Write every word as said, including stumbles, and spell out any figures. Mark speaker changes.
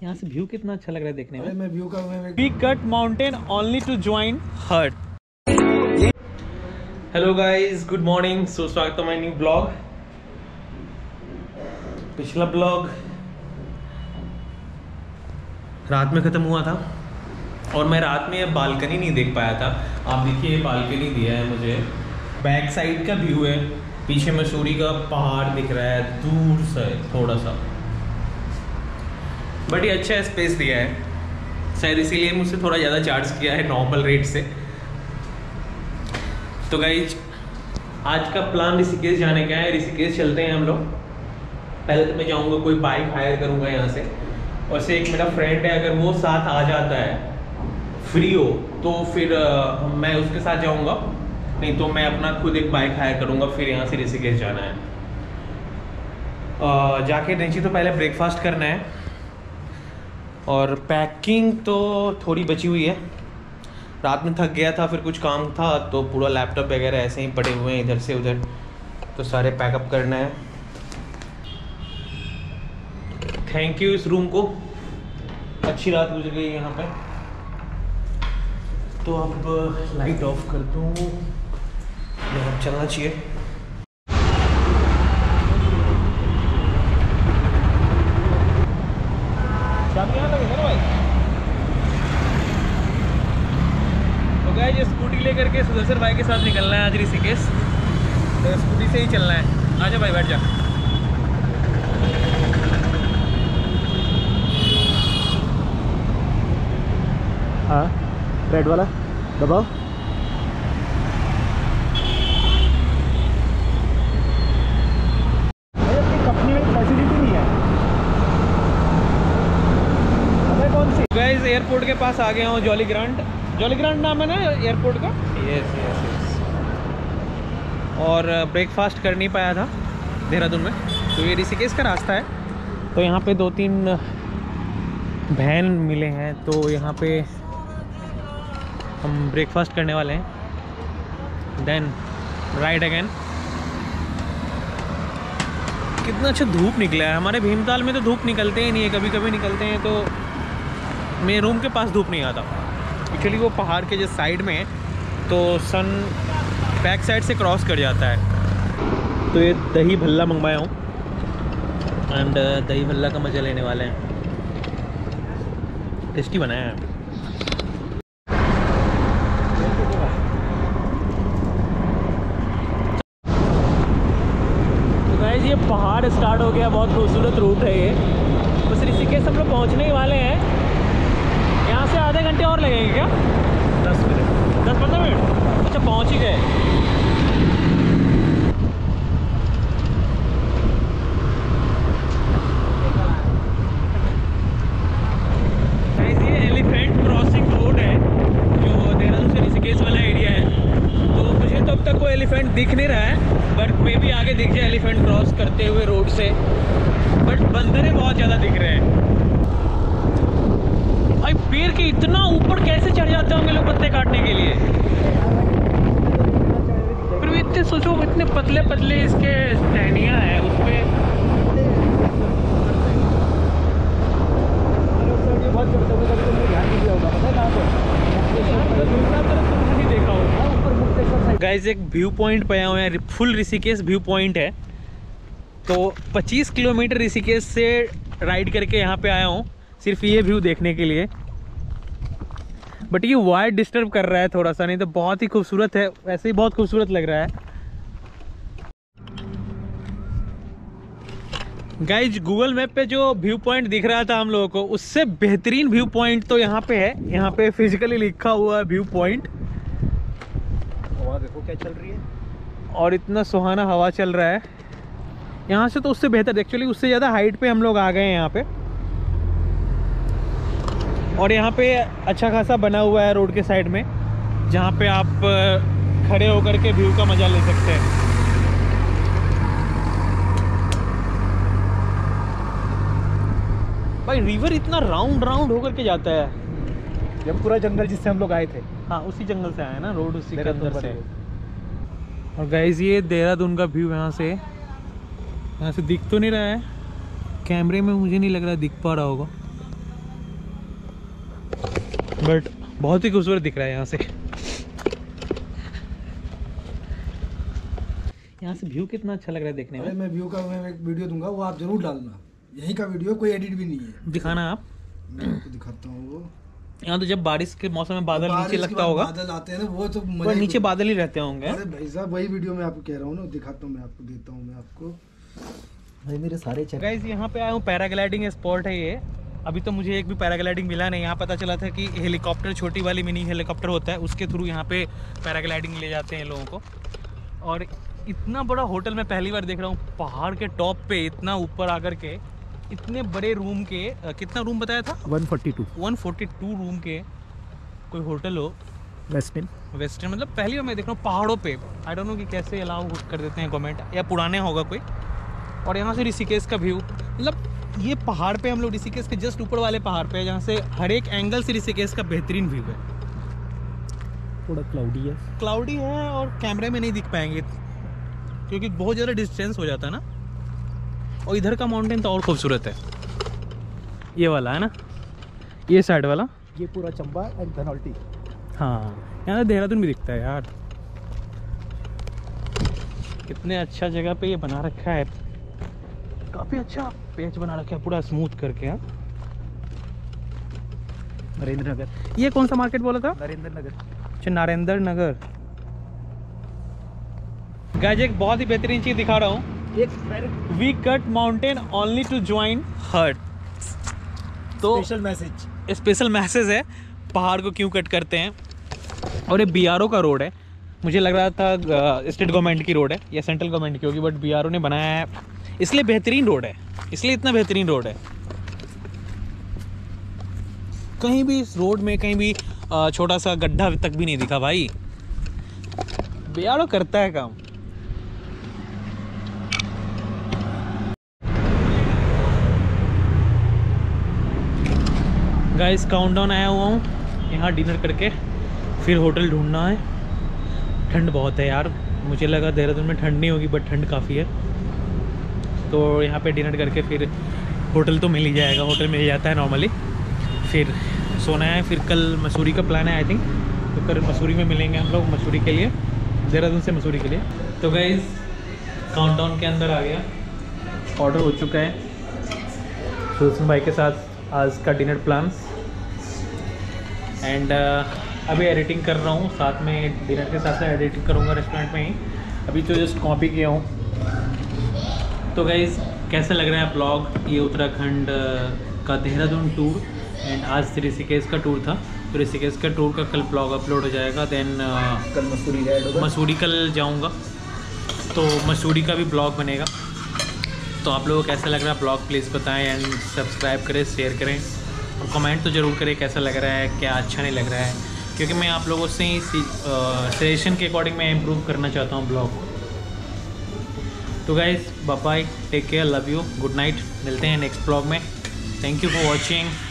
Speaker 1: यहाँ से व्यू कितना अच्छा लग रहा है देखने में।
Speaker 2: मैं व्यू का
Speaker 1: V cut mountain only to join hurt. Hello guys, good morning. So स्वागत है माय न्यू ब्लॉग। पिछला ब्लॉग रात में खत्म हुआ था और मैं रात में बालकनी नहीं देख पाया था। आप देखिए, बालकनी दिया है मुझे, बैक साइड का व्यू है, पीछे मसूरी का पहाड़ दिख रहा है दूर से थोड़ा सा, बट ये अच्छा स्पेस दिया है, शायद इसीलिए मुझसे थोड़ा ज़्यादा चार्ज किया है नॉर्मल रेट से। तो गाइज आज का प्लान ऋषिकेश जाने का है। ऋषिकेश चलते हैं हम लोग। पहले तो मैं जाऊंगा, कोई बाइक हायर करूंगा यहाँ से, और से एक मेरा फ्रेंड है, अगर वो साथ आ जाता है फ्री हो तो फिर आ, मैं उसके साथ जाऊंगा, नहीं तो मैं अपना खुद एक बाइक हायर करूंगा, फिर यहाँ से ऋषिकेश जाना है। आ, जाके नीचे तो पहले ब्रेकफास्ट करना है, और पैकिंग तो थोड़ी बची हुई है। रात में थक गया था, फिर कुछ काम था, तो पूरा लैपटॉप वगैरह ऐसे ही पड़े हुए हैं इधर से उधर, तो सारे पैकअप करना है। थैंक यू इस रूम को, अच्छी रात गुजर गई यहाँ पे। तो अब लाइट ऑफ कर दूँ, यहाँ चलना चाहिए। यहाँ लगेगा ना भाई। तो गाइस ये स्कूटी लेकर के सुदर्शन भाई के साथ निकलना है आज ऋषिकेश, तो स्कूटी से ही चलना है। आजा भाई, बैठ जा।
Speaker 2: हाँ, रेड वाला दबाओ। कंपनी में फैसिलिटी नहीं है। अबे कौन सी?
Speaker 1: गाइस एयरपोर्ट के पास आ गया हूँ, जॉली ग्रांट। जॉली ग्रांट नाम है ना एयरपोर्ट का? Yes yes yes. और ब्रेकफास्ट कर नहीं पाया था देहरादून में, तो ये ऋषिकेश का रास्ता है। तो यहाँ पे दो तीन वैन मिले हैं, तो यहाँ पे हम ब्रेकफास्ट करने वाले हैं, देन राइड अगेन। कितना अच्छा धूप निकला है। हमारे भीमताल में तो धूप निकलते ही नहीं है, कभी कभी निकलते हैं, तो मेरे रूम के पास धूप नहीं आता। एक्चुअली वो पहाड़ के जो साइड में है, तो सन बैक साइड से क्रॉस कर जाता है। तो ये दही भल्ला मंगवाया हूँ, एंड दही भल्ला का मज़ा लेने वाले हैं। टेस्टी बनाया है। ये पहाड़ स्टार्ट हो गया, बहुत खूबसूरत रूट है ये। बस ऋषिकेश हम लोग पहुँचने ही वाले हैं। यहाँ से आधे घंटे और लगेंगे क्या? दस मिनट दस पंद्रह मिनट अच्छा, पहुँच ही गए। ये एलिफेंट क्रॉसिंग रोड है जो देहरादून से ऋषिकेश वाला एरिया है। तो मुझे तो अब तक कोई एलिफेंट दिख नहीं रहा है, बट मे भी आगे दिख जाए एलिफेंट क्रॉस करते हुए रोड से। बट बंदरे बहुत ज़्यादा दिख रहे हैं भाई। पेड़ के इतना ऊपर कैसे चढ़ जाते होंगे लोग पत्ते काटने के लिए? फिर भी इतने सोचो, इतने पतले पतले इसके टहनियाँ हैं उस पर। गाइस एक व्यू पॉइंट पे आए हुए हैं, फुल ऋषिकेश व्यू पॉइंट है। तो पच्चीस किलोमीटर ऋषिकेश से राइड करके यहाँ पे आया हूँ सिर्फ ये व्यू देखने के लिए। बट ये वाइड डिस्टर्ब कर रहा है थोड़ा सा, नहीं तो बहुत ही खूबसूरत है, वैसे ही बहुत खूबसूरत लग रहा है। गाइज गूगल मैप पे जो व्यू पॉइंट दिख रहा था हम लोगों को, उससे बेहतरीन व्यू पॉइंट तो यहाँ पे है। यहाँ पे फिजिकली लिखा हुआ है व्यू पॉइंट।
Speaker 2: हवा देखो क्या चल रही है,
Speaker 1: और इतना सुहाना हवा चल रहा है यहाँ से, तो उससे बेहतर, एक्चुअली उससे ज़्यादा हाइट पे हम लोग आ गए हैं यहाँ पे। और यहाँ पे अच्छा खासा बना हुआ है रोड के साइड में, जहाँ पे आप खड़े होकर के व्यू का मज़ा ले सकते हैं। भाई रिवर इतना राउंड राउंड होकर के जाता है।
Speaker 2: जब पूरा जंगल जिससे हम लोग आए थे,
Speaker 1: हाँ उसी जंगल से आए ना, रोड उसी के अंदर से। और गाइस ये देहरादून का व्यू यहाँ से, यहाँ से दिख तो नहीं रहा है कैमरे में, मुझे नहीं लग रहा दिख पा रहा होगा। बट बहुत ही खूबसूरत दिख रहा है यहाँ से। यहाँ से व्यू कितना अच्छा लग रहा है देखने में।
Speaker 3: मैं व्यू का मैं एक वीडियो दूंगा, वो आप जरूर डालना। यहीं का वीडियो, कोई एडिट भी नहीं है।
Speaker 1: दिखाना आप,
Speaker 3: मैं आपको दिखाता हूँ। वो
Speaker 1: यहाँ तो जब बारिश के मौसम में बादल
Speaker 3: बारिश
Speaker 1: नीचे
Speaker 3: के
Speaker 1: लगता
Speaker 3: बाद
Speaker 1: होगा,
Speaker 3: बादल आते हैं ना, वो तो मजा
Speaker 1: पर
Speaker 3: ही
Speaker 1: नीचे
Speaker 3: कुछ-
Speaker 1: बादल ही रहते होंगे।
Speaker 3: अरे भाई साहब, वही वीडियो मैं आपको कह रहा हूँ ना, दिखाता हूँ मैं आपको, देता हूँ मैं आपको। भाई मेरे सारे चैनल
Speaker 1: गाइस यहाँ पे आया हूँ, पैराग्लाइडिंग स्पॉट है ये। अभी तो मुझे एक भी पैराग्लाइडिंग मिला नहीं। यहाँ पता चला था कि हेलीकॉप्टर, छोटी वाली मिनी हेलीकॉप्टर होता है, उसके थ्रू यहाँ पे पैराग्लाइडिंग ले जाते हैं लोगों को। और इतना बड़ा होटल मैं पहली बार देख रहा हूँ, पहाड़ के टॉप पे इतना ऊपर आकर के, इतने बड़े रूम के। अ, कितना रूम बताया था?
Speaker 2: वन फोर्टी टू
Speaker 1: एक सौ बयालीस रूम के कोई होटल हो
Speaker 2: वेस्टर्न।
Speaker 1: वेस्टर्न, मतलब पहली बार मैं देख रहा हूँ पहाड़ों पे। आई डोंट नो कि कैसे अलाउ कर देते हैं गवर्नमेंट, या पुराने होगा कोई। और यहाँ से ऋषिकेश का व्यू, मतलब ये पहाड़ पे हम लोग ऋषिकेश के जस्ट ऊपर वाले पहाड़ पे, जहाँ से हर एक एंगल से ऋषिकेश का बेहतरीन व्यू है।
Speaker 2: थोड़ा क्लाउडी है।
Speaker 1: क्लाउडी है और कैमरे में नहीं दिख पाएंगे क्योंकि बहुत ज़्यादा डिस्टेंस हो जाता है ना। और इधर का माउंटेन तो और खूबसूरत है, ये वाला है ना, ये साइड वाला।
Speaker 2: ये पूरा चंबा एंड धनौल्टी।
Speaker 1: हाँ, यहाँ देहरादून भी दिखता है यार। कितने अच्छा जगह पे ये बना रखा है, काफ़ी अच्छा पेच बना रखा है पूरा स्मूथ करके। हाँ,
Speaker 2: नरेंद्र नगर।
Speaker 1: ये कौन सा मार्केट बोला था?
Speaker 2: नरेंद्र नगर।
Speaker 1: अच्छा, नरेंद्र नगर। गाइस एक बहुत ही बेहतरीन चीज़ दिखा रहा हूँ।
Speaker 2: एक
Speaker 1: V cut mountain only to join heard. तो
Speaker 2: स्पेशल मैसेज।
Speaker 1: स्पेशल मैसेज है, पहाड़ को क्यों कट करते हैं। और ये बी आर ओ का रोड है। मुझे लग रहा था स्टेट गवर्नमेंट की रोड है या सेंट्रल गवर्नमेंट की होगी, बट बी आर ओ ने बनाया है, इसलिए बेहतरीन रोड है, इसलिए इतना बेहतरीन रोड है। कहीं भी इस रोड में कहीं भी अ, छोटा सा गड्ढा तक भी नहीं दिखा भाई। बी आर ओ करता है काम। गाइस काउंटडाउन आया हुआ हूँ, यहाँ डिनर करके फिर होटल ढूंढना है। ठंड बहुत है यार, मुझे लगा देहरादून में ठंड नहीं होगी, बट ठंड काफ़ी है। तो यहाँ पे डिनर करके फिर होटल तो मिल ही जाएगा, होटल मिल जाता है नॉर्मली। फिर सोना है, फिर कल मसूरी का प्लान है आई थिंक, तो कल मसूरी में मिलेंगे हम लोग, मसूरी के लिए, देहरादून से मसूरी के लिए। तो गाइस काउंटडाउन के अंदर आ गया, ऑर्डर हो चुका है सुदर्शन भाई के साथ आज का डिनर प्लान्स। एंड uh, अभी एडिटिंग कर रहा हूँ, साथ में डिनर के साथ साथ एडिटिंग करूँगा रेस्टोरेंट में ही। अभी तो जस्ट कॉपी किया हूँ। तो गाइज़ कैसा लग रहा है ब्लॉग, ये उत्तराखंड का देहरादून टूर एंड आज ऋषिकेश का टूर था। तो ऋषिकेश का टूर का कल ब्लॉग अपलोड हो जाएगा। देन uh,
Speaker 2: कल मसूरी है।
Speaker 1: मसूरी कल जाऊँगा, तो मसूरी का भी ब्लॉग बनेगा। तो आप लोगों को कैसा लग रहा है ब्लॉग प्लीज़ बताएं एंड सब्सक्राइब करें, शेयर करें और कमेंट तो ज़रूर करें कैसा लग रहा है, क्या अच्छा नहीं लग रहा है, क्योंकि मैं आप लोगों से ही सजेशन के अकॉर्डिंग मैं इम्प्रूव करना चाहता हूँ ब्लॉग। तो guys bye bye, take care, love you, good night, मिलते हैं नेक्स्ट ब्लॉग में। Thank you for watching.